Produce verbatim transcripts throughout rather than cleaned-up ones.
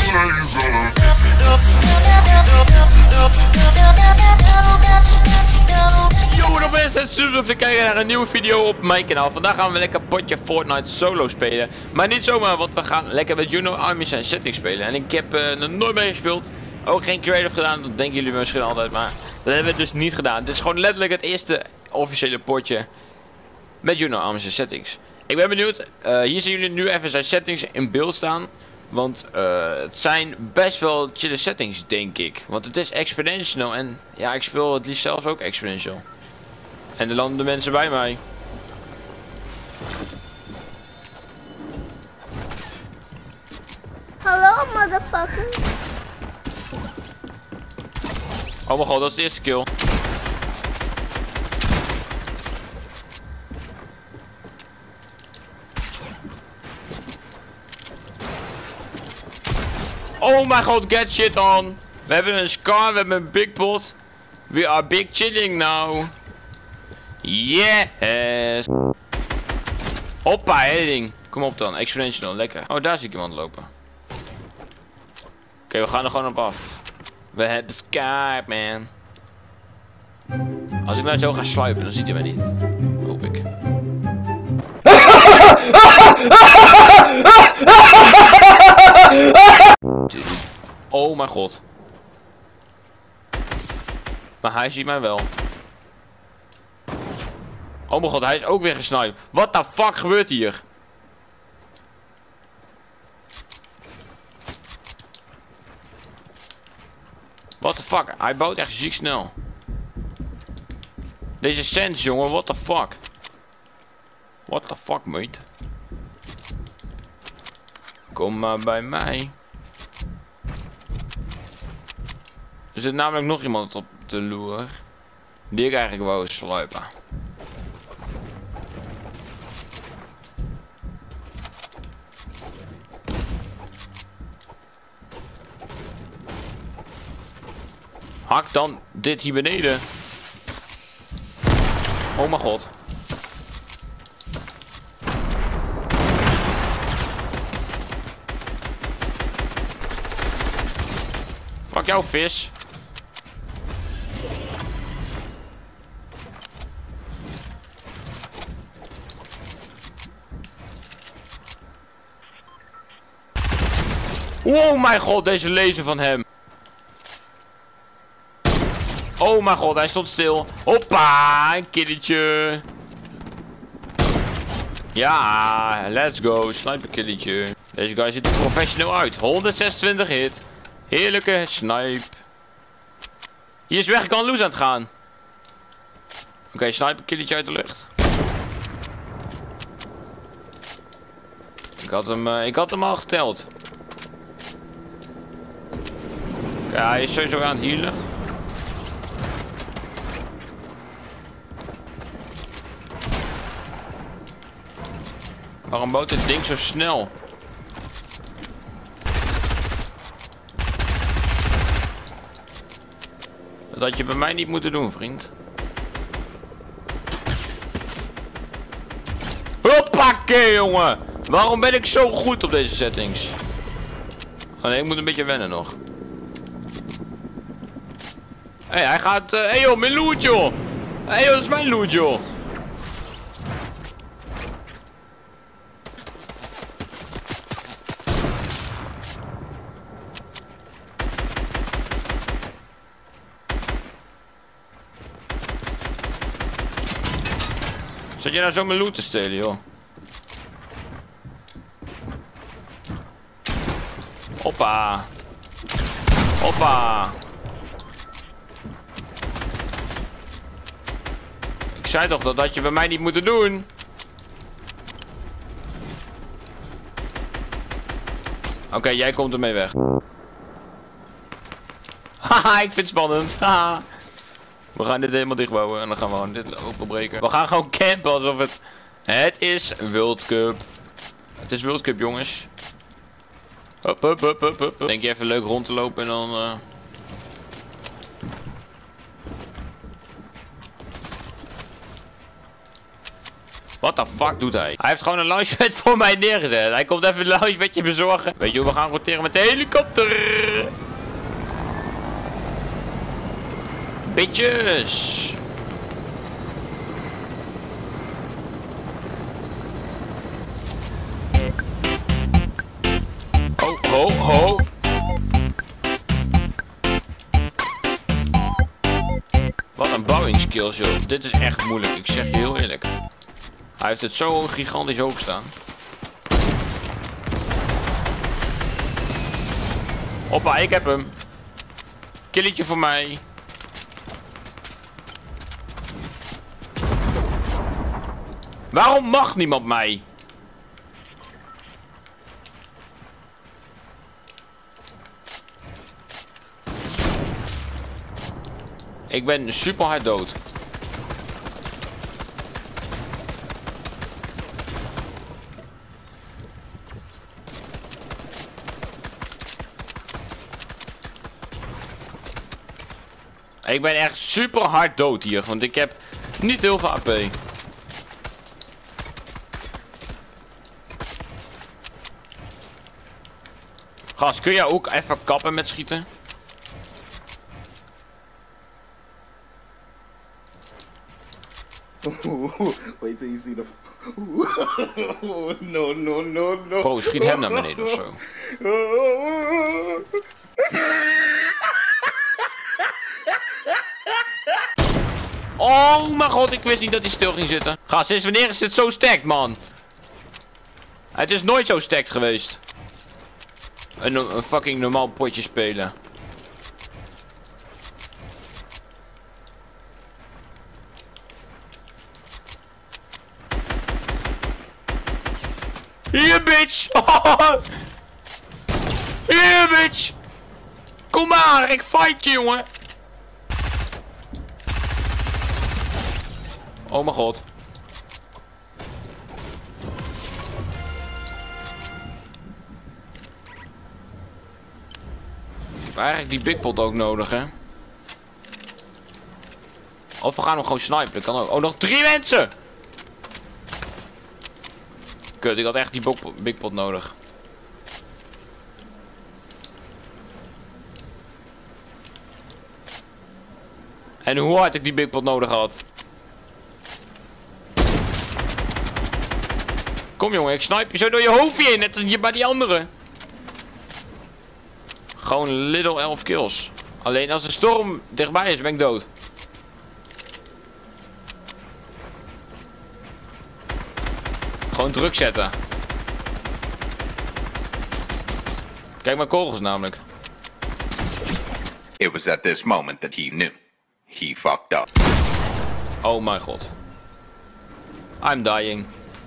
Yo, dan mensen, super dat we kijken naar een nieuwe video op mijn kanaal. Vandaag gaan we lekker potje Fortnite solo spelen. Maar niet zomaar, want we gaan lekker met Juno Armies en Settings spelen. En ik heb uh, nog nooit mee gespeeld. Ook geen creative gedaan, dat denken jullie misschien altijd. Maar dat hebben we dus niet gedaan. Het is gewoon letterlijk het eerste officiële potje met Juno Armies en Settings. Ik ben benieuwd. Uh, hier zien jullie nu even zijn settings in beeld staan. Want uh, het zijn best wel chille settings, denk ik. Want het is exponential en ja, ik speel het liefst zelfs ook exponential. En er landen de mensen bij mij. Hallo, motherfucker. Oh mijn god, dat is de eerste kill. Oh mijn god, get shit on. We hebben een Scar, we hebben een Big Pot. We are big chilling now. Yes. Hoppa, hele ding. Kom op dan, exponential, lekker. Oh, daar zie ik iemand lopen. Oké, okay, we gaan er gewoon op af. We hebben Scar, man. Als ik nou zo ga sluipen, dan ziet hij mij niet. Hoop ik. Oh mijn god. Maar hij ziet mij wel. Oh mijn god, hij is ook weer gesniped. What the fuck gebeurt hier? What the fuck? Hij bouwt echt ziek snel. Deze sense, jongen, what the fuck? What the fuck, mate? Kom maar bij mij. Er zit namelijk nog iemand op de loer. Die ik eigenlijk wou sluipen. Hak dan dit hier beneden. Oh mijn god. Fuck jou, vis. Oh mijn god, deze laser van hem. Oh mijn god, hij stond stil. Hoppa, een killetje. Ja, let's go. Sniper killetje. Deze guy ziet er professioneel uit. honderdzesentwintig hit. Heerlijke snipe. Hier is weg, ik kan loose aan het gaan. Oké, okay, sniper killetje uit de lucht. Ik had hem, uh, ik had hem al geteld. Ja, hij is sowieso aan het healen. Waarom bouwt dit ding zo snel? Dat had je bij mij niet moeten doen, vriend. Hoppakee, jongen! Waarom ben ik zo goed op deze settings? Oh nee, ik moet een beetje wennen nog. Hé, hey, hij gaat... Hé uh, hey joh, mijn loot joh! Hé hey, joh, dat is mijn loot joh! Zat je nou zo mijn loot te stelen, joh? Hoppa. Hoppa. Ik zei toch, dat had je bij mij niet moeten doen. Oké, okay, jij komt ermee weg. Haha, ik vind het spannend. Haha. We gaan dit helemaal dichtbouwen en dan gaan we gewoon dit openbreken. We gaan gewoon campen alsof het... Het is World Cup. Het is World Cup, jongens. Hop, hop, hop, hop, hop. Denk je even leuk rond te lopen en dan... Uh... What the fuck doet hij? Hij heeft gewoon een launchpad voor mij neergezet. Hij komt even een launchpadje bezorgen. Weet je hoe we gaan roteren met de helikopter? Bitches. Ho, ho, ho. Wat een bouwing skills, joh. Dit is echt moeilijk, ik zeg je heel eerlijk. Hij heeft het zo gigantisch hoog staan. Hoppa, ik heb hem. Killetje voor mij. Waarom mag niemand mij? Ik ben super hard dood. Ik ben echt super hard dood hier, want ik heb niet heel veel A P. Gast, kun jij ook even kappen met schieten? Wait till you see the. No, no, no, no. Bro, schiet hem naar beneden of zo. Oh mijn god, ik wist niet dat hij stil ging zitten. Gast, sinds wanneer is dit zo stacked, man? Het is nooit zo stacked geweest. Een, een fucking normaal potje spelen. Hier, bitch! Hier, bitch! Kom maar, ik fight je, jongen! Oh mijn god. Ik heb eigenlijk die big pot ook nodig, hè? Of we gaan hem gewoon snipen, dat kan ook. Oh, nog drie mensen! Kut, ik had echt die big pot nodig. En hoe hard ik die big pot nodig had. Kom jongen, ik snipe je zo door je hoofdje heen, net als je bij die andere. Gewoon little elf kills. Alleen als de storm dichtbij is, ben ik dood. Gewoon druk zetten. Kijk mijn kogels namelijk. It was at this moment that he knew. He fucked up. Oh mijn god. I'm dying.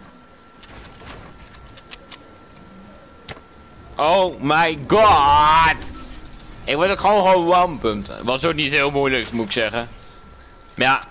Oh my god. Ik word ook gewoon gewoon pumped. Was ook niet heel moeilijk, moet ik zeggen. Maar ja.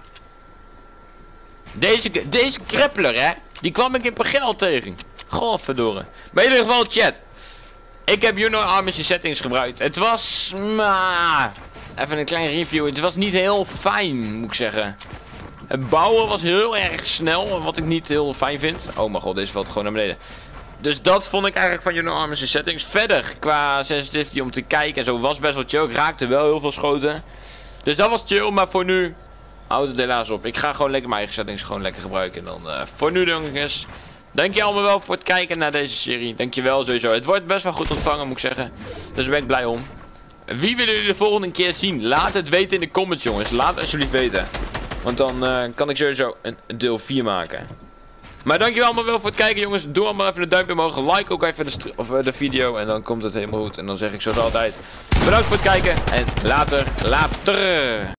Deze, deze krippler, hè. Die kwam ik in Pagel tegen. Godverdorie. Maar in ieder geval, chat. Ik heb Juno Armistice settings gebruikt. Het was... Maar, even een klein review. Het was niet heel fijn, moet ik zeggen. Het bouwen was heel erg snel. Wat ik niet heel fijn vind. Oh mijn god, deze valt gewoon naar beneden. Dus dat vond ik eigenlijk van Juno Armistice settings. Verder, qua sensitivity om te kijken en zo, was best wel chill. Ik raakte wel heel veel schoten. Dus dat was chill, maar voor nu... Houdt het helaas op. Ik ga gewoon lekker mijn eigen settings gewoon lekker gebruiken. En dan uh, voor nu jongens. Dank je allemaal wel voor het kijken naar deze serie. Dankjewel sowieso. Het wordt best wel goed ontvangen, moet ik zeggen. Dus daar ben ik blij om. Wie willen jullie de volgende keer zien? Laat het weten in de comments jongens. Laat het alsjeblieft weten. Want dan uh, kan ik sowieso een deel vier maken. Maar dankjewel allemaal wel voor het kijken jongens. Doe allemaal even een duimpje omhoog. Like ook even de, of, uh, de video. En dan komt het helemaal goed. En dan zeg ik zoals altijd. Bedankt voor het kijken. En later, later.